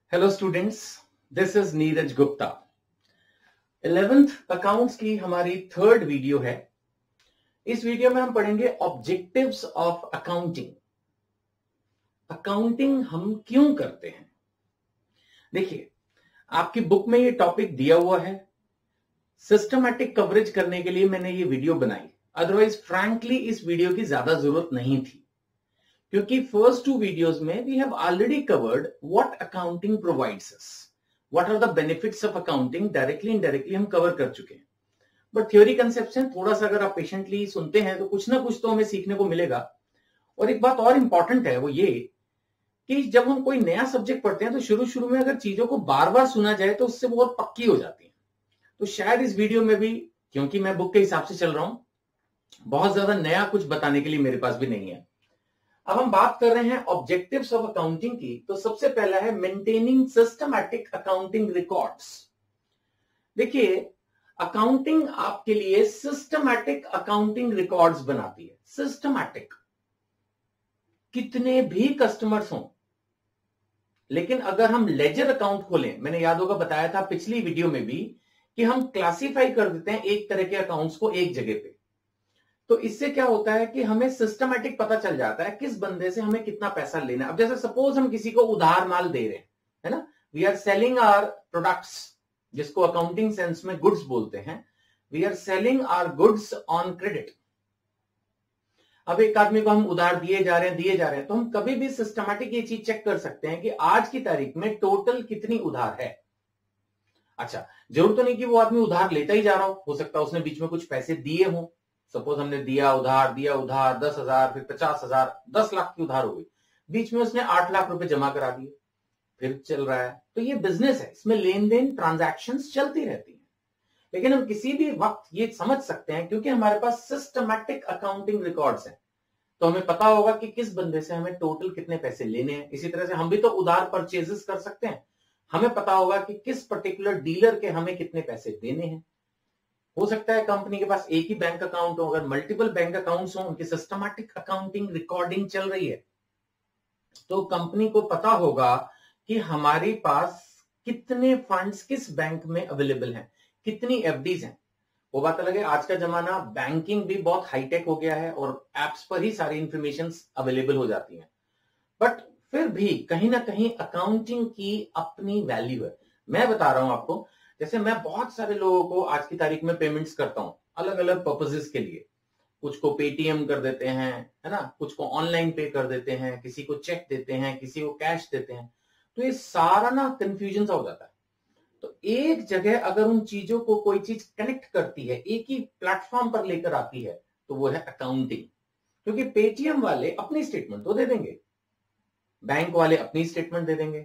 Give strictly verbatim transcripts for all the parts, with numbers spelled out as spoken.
Hello students, this is Neeraj Gupta. Eleventh accounts की हमारी third video है। इस वीडियो में हम पढ़ेंगे ऑब्जेक्टिव्स ऑफ अकाउंटिंग। अकाउंटिंग हम क्यों करते हैं। देखिए, आपकी बुक में ये टॉपिक दिया हुआ है। सिस्टमैटिक कवरेज करने के लिए मैंने ये वीडियो बनाई, अदरवाइज फ्रैंकली इस वीडियो की ज्यादा जरूरत नहीं थी, क्योंकि फर्स्ट टू वीडियोस में we have already covered what accounting provides us, what are the benefits of accounting. Directly indirectly हम कवर कर चुके हैं, बट थ्योरी कंसेप्शन थोड़ा सा अगर आप पेशेंटली सुनते हैं तो कुछ ना कुछ तो हमें सीखने को मिलेगा। और एक बात और इंपॉर्टेंट है, वो ये कि जब हम कोई नया सब्जेक्ट पढ़ते हैं तो शुरू शुरू में अगर चीजों को बार बार सुना जाए तो उससे बहुत पक्की हो जाती है। तो शायद इस वीडियो में भी, क्योंकि मैं बुक के हिसाब से चल रहा हूं, बहुत ज्यादा नया कुछ बताने के लिए मेरे पास भी नहीं है। अब हम बात कर रहे हैं ऑब्जेक्टिव्स ऑफ अकाउंटिंग की, तो सबसे पहला है मेंटेनिंग सिस्टमैटिक अकाउंटिंग रिकॉर्ड्स। देखिए, अकाउंटिंग आपके लिए सिस्टमैटिक अकाउंटिंग रिकॉर्ड्स बनाती है। सिस्टमैटिक, कितने भी कस्टमर्स हों, लेकिन अगर हम लेजर अकाउंट खोलें, मैंने याद होगा बताया था पिछली वीडियो में भी कि हम क्लासिफाई कर देते हैं एक तरह के अकाउंट्स को एक जगह पे, तो इससे क्या होता है कि हमें सिस्टमैटिक पता चल जाता है किस बंदे से हमें कितना पैसा लेना है। अब जैसे सपोज हम किसी को उधार माल दे रहे हैं, है ना, we are selling our products, जिसको अकाउंटिंग सेंस में गुड्स बोलते हैं। We are selling our goods on credit. अब एक आदमी को हम उधार दिए जा रहे हैं दिए जा रहे हैं तो हम कभी भी सिस्टमैटिक ये चीज चेक कर सकते हैं कि आज की तारीख में टोटल कितनी उधार है। अच्छा, जरूर तो नहीं कि वो आदमी उधार लेता ही जा रहा हो, हो सकता है उसने बीच में कुछ पैसे दिए हों। सपोज हमने दिया उधार दिया उधार दस हजार, फिर पचास हजार, दस लाख की उधार हो गई, बीच में उसने आठ लाख रुपए जमा करा दिए, फिर चल रहा है। तो ये बिजनेस है, इसमें लेन देन ट्रांजैक्शंस चलती रहती हैं। लेकिन हम किसी भी वक्त ये समझ सकते हैं, क्योंकि हमारे पास सिस्टमैटिक अकाउंटिंग रिकॉर्ड्स हैं, तो हमें पता होगा कि किस बंदे से हमें टोटल कितने पैसे लेने हैं। इसी तरह से हम भी तो उधार परचेजेस कर सकते हैं, हमें पता होगा कि किस पर्टिकुलर डीलर के हमें कितने पैसे देने हैं। हो सकता है कंपनी के पास एक ही बैंक अकाउंट हो, अगर मल्टीपल बैंक अकाउंट्स हो, उनकी सिस्टमैटिक अकाउंटिंग रिकॉर्डिंग चल रही है, तो कंपनी को पता होगा कि हमारे पास कितने फंड्स किस बैंक में अवेलेबल हैं, कितनी एफडीज हैं। वो बात अलग है, आज का जमाना बैंकिंग भी बहुत हाईटेक हो गया है और एप्स पर ही सारी इंफॉर्मेशन अवेलेबल हो जाती है, बट फिर भी कहीं ना कहीं अकाउंटिंग की अपनी वैल्यू है। मैं बता रहा हूं आपको, जैसे मैं बहुत सारे लोगों को आज की तारीख में पेमेंट्स करता हूं अलग अलग पर्पसेस के लिए। कुछ को पेटीएम कर देते हैं, है ना, कुछ को ऑनलाइन पे कर देते हैं, किसी को चेक देते हैं, किसी को कैश देते हैं। तो ये सारा ना कंफ्यूजन सा हो जाता है। तो एक जगह अगर उन चीजों को कोई चीज कनेक्ट करती है, एक ही प्लेटफॉर्म पर लेकर आती है, तो वो है अकाउंटिंग। क्योंकि पेटीएम वाले अपनी स्टेटमेंट तो दे देंगे, बैंक वाले अपनी स्टेटमेंट दे देंगे,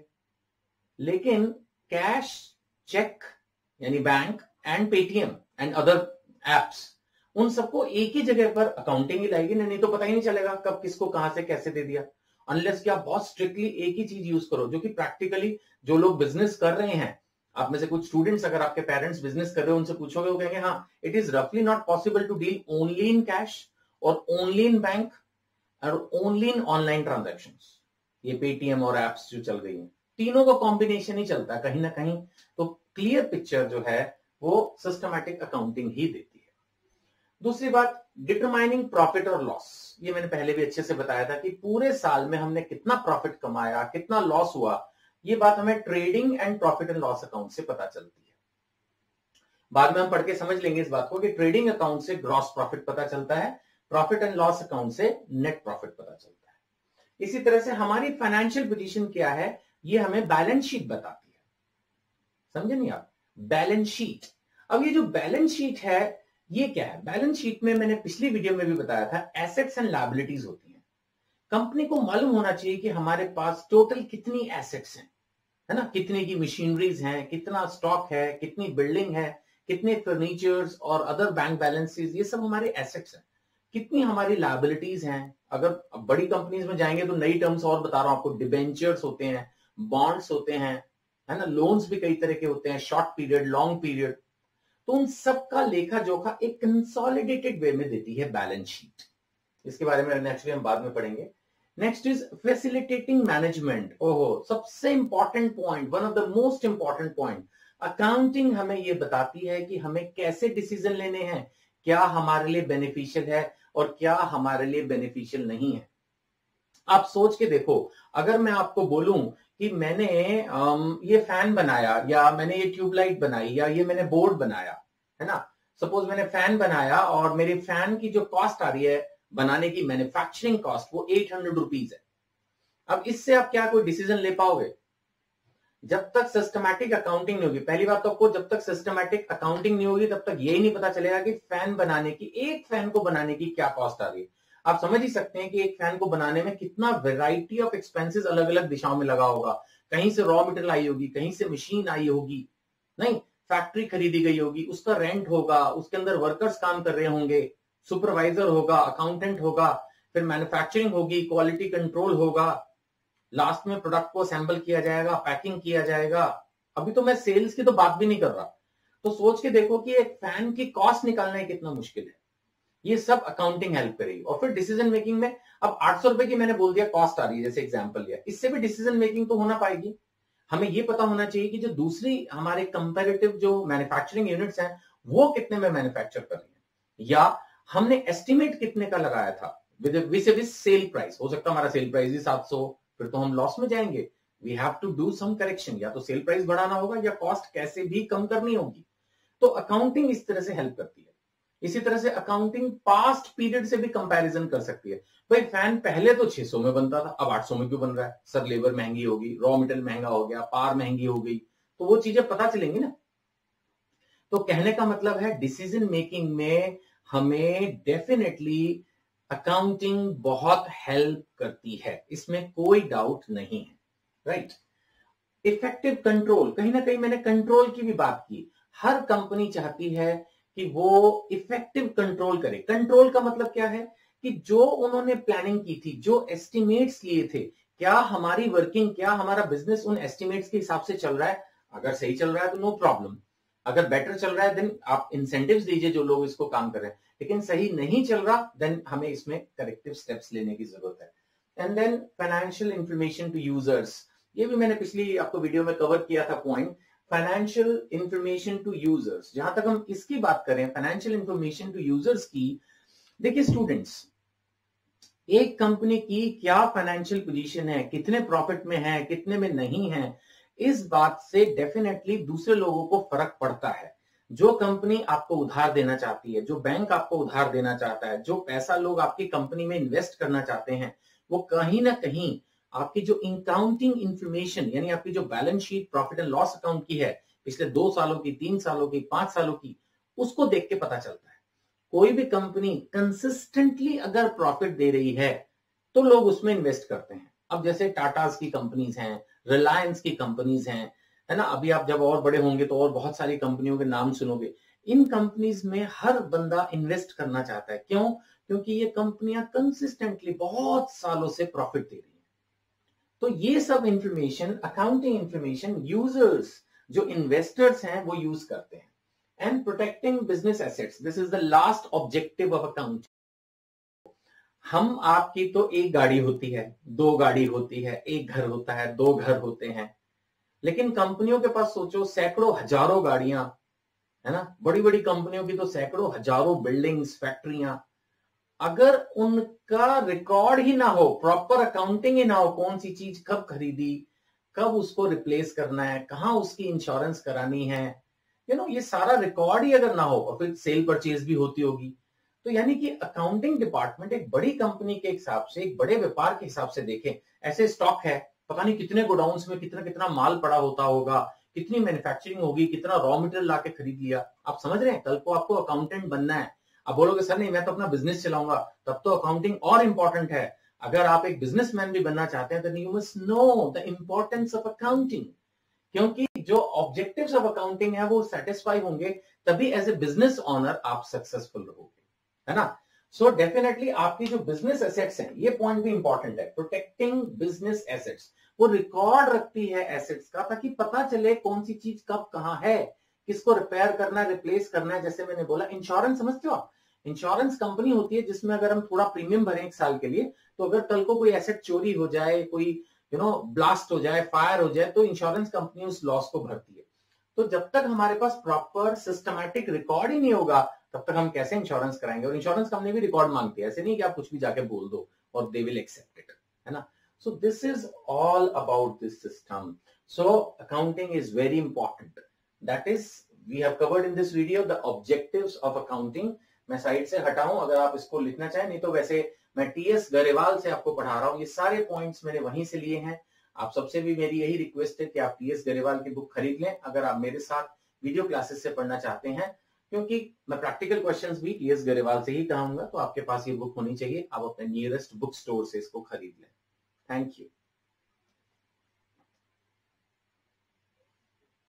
लेकिन कैश, चेक यानी bank and Paytm and other apps, उन सबको एक ही जगह पर अकाउंटिंग ही लाएगी। नहीं तो पता ही नहीं चलेगा कब किसको कहां से कैसे दे दिया, अनलेस कि आप बहुत स्ट्रिक्टली एक ही चीज यूज करो। जो कि प्रैक्टिकली जो लोग बिजनेस कर रहे हैं, आप में से कुछ स्टूडेंट्स, अगर आपके पेरेंट्स बिजनेस कर रहे हो, उनसे पूछोगे, वो कहेंगे हाँ, इट इज रफली not possible to deal only in cash और ओनली इन बैंक और ओनली इन ऑनलाइन ट्रांजेक्शंस। ये पेटीएम और एप्स जो चल रही हैं, तीनों का कॉम्बिनेशन ही चलता है कहीं ना कहीं। तो क्लियर पिक्चर जो है वो सिस्टमैटिक अकाउंटिंग ही देती है। दूसरी बात, डिटरमाइनिंग प्रॉफिट और लॉस। ये मैंने पहले भी अच्छे से बताया था कि पूरे साल में हमने कितना प्रॉफिट कमाया, कितना लॉस हुआ, ये बात हमें trading and profit and loss account से पता चलती है। बाद में हम पढ़ के समझ लेंगे इस बात को कि ट्रेडिंग अकाउंट से ग्रॉस प्रॉफिट पता चलता है, प्रॉफिट एंड लॉस अकाउंट से नेट प्रॉफिट पता चलता है। इसी तरह से हमारी फाइनेंशियल पोजीशन क्या है, ये हमें बैलेंस शीट बताती है। समझे नहीं आप? Balance sheet. अब ये जो बैलेंस शीट है, ये क्या है? बैलेंस शीट में मैंने पिछली वीडियो में भी बताया था, एसेट्स एंड लायबिलिटीज होती हैं। कंपनी को मालूम होना चाहिए कि हमारे पास टोटल कितनी एसेट्स हैं, है ना, कितने की मशीनरीज हैं, कितना स्टॉक है, कितनी बिल्डिंग है, कितने फर्नीचर्स और अदर बैंक बैलेंसेस, ये सब हमारे एसेट्स हैं। कितनी हमारी लायबिलिटीज हैं। अगर बड़ी कंपनीज में जाएंगे तो नई टर्म्स और बता रहा हूं आपको, डिबेंचर्स होते हैं, बॉन्ड्स होते हैं, है ना, लोन्स भी कई तरह के होते हैं, शॉर्ट पीरियड, लॉन्ग पीरियड। तो उन सब का लेखा जोखा एक कंसोलिडेटेड वे में देती है बैलेंस शीट। इसके बारे में नेचुरली हम बाद में पढ़ेंगे। Next is facilitating management. ओहो, सबसे important point, one of the most important point. Accounting हमें यह बताती है कि हमें कैसे डिसीजन लेने हैं, क्या हमारे लिए बेनिफिशियल है और क्या हमारे लिए बेनिफिशियल नहीं है। आप सोच के देखो, अगर मैं आपको बोलूं कि मैंने ये फैन बनाया, या मैंने ये ट्यूबलाइट बनाई, या ये मैंने बोर्ड बनाया, है ना, सपोज मैंने फैन बनाया और मेरे फैन की जो कॉस्ट आ रही है बनाने की, मैन्युफैक्चरिंग कॉस्ट, वो एट हंड्रेड रुपीज है। अब इससे आप क्या कोई डिसीजन ले पाओगे? जब तक सिस्टमैटिक अकाउंटिंग नहीं होगी, पहली बात तो आपको जब तक सिस्टमैटिक अकाउंटिंग नहीं होगी तब तक यही नहीं पता चलेगा कि फैन बनाने की, एक फैन को बनाने की क्या कॉस्ट आ रही है। आप समझ ही सकते हैं कि एक फैन को बनाने में कितना वैरायटी ऑफ एक्सपेंसेस अलग अलग दिशाओं में लगा होगा। कहीं से रॉ मटेरियल आई होगी, कहीं से मशीन आई होगी, नहीं, फैक्ट्री खरीदी गई होगी, उसका रेंट होगा, उसके अंदर वर्कर्स काम कर रहे होंगे, सुपरवाइजर होगा, अकाउंटेंट होगा, फिर मैन्युफैक्चरिंग होगी, क्वालिटी कंट्रोल होगा, लास्ट में प्रोडक्ट को असेंबल किया जाएगा, पैकिंग किया जाएगा। अभी तो मैं सेल्स की तो बात भी नहीं कर रहा। तो सोच के देखो कि एक फैन की कॉस्ट निकालना कितना मुश्किल है। ये सब अकाउंटिंग हेल्प करेगी। और फिर डिसीजन मेकिंग में, अब आठ सौ रुपए की मैंने बोल दिया कॉस्ट आ रही है, जैसे एग्जांपल लिया, इससे भी डिसीजन मेकिंग तो होना पाएगी। हमें ये पता होना चाहिए कि जो दूसरी हमारे कंपैरेटिव जो मैन्युफैक्चरिंग यूनिट्स हैं वो कितने में मैन्युफैक्चर कर रही है, या हमने एस्टिमेट कितने का लगाया था विद विद सेल प्राइस। हो सकता है हमारा सेल प्राइस ही सात सौ, फिर तो हम लॉस में जाएंगे। We have to do some correction, या तो सेल प्राइस बढ़ाना होगा या कॉस्ट कैसे भी कम करनी होगी। तो अकाउंटिंग इस तरह से हेल्प करती है। इसी तरह से अकाउंटिंग पास्ट पीरियड से भी कंपैरिजन कर सकती है। भाई फैन पहले तो छह सौ में बनता था, अब आठ सौ में क्यों बन रहा है? सर लेबर महंगी होगी, रॉ मटेरियल महंगा हो गया, पार महंगी हो गई, तो वो चीजें पता चलेंगी ना। तो कहने का मतलब है डिसीजन मेकिंग में हमें डेफिनेटली अकाउंटिंग बहुत हेल्प करती है, इसमें कोई डाउट नहीं है, राइट। इफेक्टिव कंट्रोल, कहीं ना कहीं मैंने कंट्रोल की भी बात की। हर कंपनी चाहती है कि वो इफेक्टिव कंट्रोल करे। कंट्रोल का मतलब क्या है कि जो उन्होंने प्लानिंग की थी, जो एस्टिमेट्स लिए थे, क्या हमारी वर्किंग, क्या हमारा बिजनेस उन एस्टिमेट्स के हिसाब से चल रहा है? अगर सही चल रहा है तो नो प्रॉब्लम, अगर बेटर चल रहा है देन आप इंसेंटिव्स दीजिए जो लोग इसको काम कर रहे हैं, लेकिन सही नहीं चल रहा देन हमें इसमें करेक्टिव स्टेप्स लेने की जरूरत है। And then financial information to users, ये भी मैंने पिछली आपको वीडियो में कवर किया था point, financial information to users. जहां तक हम इसकी बात करें फाइनेंशियल इंफॉर्मेशन टू यूजर्स की, देखिए स्टूडेंट्स, एक कंपनी की क्या फाइनेंशियल पोजीशन है, कितने प्रॉफिट में है, कितने में नहीं है, इस बात से डेफिनेटली दूसरे लोगों को फर्क पड़ता है। जो कंपनी आपको उधार देना चाहती है, जो बैंक आपको उधार देना चाहता है, जो पैसा लोग आपकी कंपनी में इन्वेस्ट करना चाहते हैं, वो कहीं ना कहीं आपकी जो अकाउंटिंग इंफॉर्मेशन, यानी आपकी जो balance sheet, profit and loss account की है, पिछले दो सालों की, तीन सालों की, पांच सालों की, उसको देख के पता चलता है। कोई भी कंपनी कंसिस्टेंटली अगर प्रॉफिट दे रही है तो लोग उसमें इन्वेस्ट करते हैं। अब जैसे टाटास की कंपनीज हैं, रिलायंस की कंपनीज हैं, है ना, अभी आप जब और बड़े होंगे तो और बहुत सारी कंपनियों के नाम सुनोगे। इन कंपनीज में हर बंदा इन्वेस्ट करना चाहता है। क्यों? क्योंकि ये कंपनियां कंसिस्टेंटली बहुत सालों से प्रॉफिट दे रही हैं। तो ये सब इंफॉर्मेशन, अकाउंटिंग इंफॉर्मेशन, यूजर्स जो इन्वेस्टर्स हैं वो यूज करते हैं। And protecting business assets, this is the last objective of accounting. हम आपकी तो एक गाड़ी होती है, दो गाड़ी होती है, एक घर होता है, दो घर होते हैं, लेकिन कंपनियों के पास सोचो सैकड़ों हजारों गाड़ियां, है ना, बड़ी बड़ी कंपनियों की तो सैकड़ों हजारों बिल्डिंग्स, फैक्ट्रियां। अगर उनका रिकॉर्ड ही ना हो, प्रॉपर अकाउंटिंग ही ना हो, कौन सी चीज कब खरीदी, कब उसको रिप्लेस करना है, कहां उसकी इंश्योरेंस करानी है, यू नो, ये सारा रिकॉर्ड ही अगर ना हो, और फिर सेल परचेज भी होती होगी, तो यानी कि अकाउंटिंग डिपार्टमेंट एक बड़ी कंपनी के हिसाब से, एक बड़े व्यापार के हिसाब से देखें, ऐसे स्टॉक है, पता नहीं कितने गोडाउन्स में कितना कितना माल पड़ा होता होगा, कितनी मैन्युफैक्चरिंग होगी, कितना रॉ मटेरियल लाके खरीद लिया। आप समझ रहे हैं, कल को आपको अकाउंटेंट बनना है, आप बोलोगे सर नहीं मैं तो अपना बिजनेस चलाऊंगा, तब तो अकाउंटिंग और इंपॉर्टेंट है। अगर आप एक बिजनेसमैन भी बनना चाहते हैं तो you must know the importance of accounting, क्योंकि जो ऑब्जेक्टिव्स ऑफ अकाउंटिंग है वो सेटिस्फाई होंगे तभी एज ए बिजनेस ओनर आप सक्सेसफुल रहोगे, है ना। सो डेफिनेटली आपकी जो बिजनेस एसेट्स हैं, ये पॉइंट भी इंपॉर्टेंट है, प्रोटेक्टिंग बिजनेस एसेट्स। वो रिकॉर्ड रखती है एसेट्स का, ताकि पता चले कौन सी चीज कब कहां है, किसको रिपेयर करना है, रिप्लेस करना है। जैसे मैंने बोला इंश्योरेंस, समझते हो आप, इंश्योरेंस कंपनी होती है जिसमें अगर हम थोड़ा प्रीमियम भरें एक साल के लिए, तो अगर कल को कोई एसेट चोरी हो जाए, कोई यू नो ब्लास्ट हो जाए, फायर हो जाए, तो इंश्योरेंस कंपनी उस लॉस को भरती है। तो जब तक हमारे पास प्रॉपर सिस्टमैटिक रिकॉर्ड ही नहीं होगा, तब तक हम कैसे इंश्योरेंस कराएंगे। और इंश्योरेंस कंपनी भी रिकॉर्ड मांगती है, ऐसे नहीं कि आप कुछ भी जाके बोल दो और दे विल एक्सेप्ट इट, है ना। So this is all about this system. So accounting is very important. That is we have covered in this video the objectives of accounting. मैं साइड से हटाऊं अगर आप इसको लिखना चाहें, नहीं तो वैसे मैं टीएस गरेवाल से आपको पढ़ा रहा हूं, ये सारे पॉइंट्स मैंने वहीं से लिए हैं। आप सबसे भी मेरी यही रिक्वेस्ट है कि आप टीएस गरेवाल की बुक खरीद लें अगर आप मेरे साथ वीडियो क्लासेस से पढ़ना चाहते हैं, क्योंकि मैं प्रैक्टिकल क्वेश्चंस भी टीएस गरेवाल से ही कराऊंगा। तो आपके पास ये बुक होनी चाहिए, आप अपने नियरेस्ट बुक स्टोर से इसको खरीद लें। Thank you.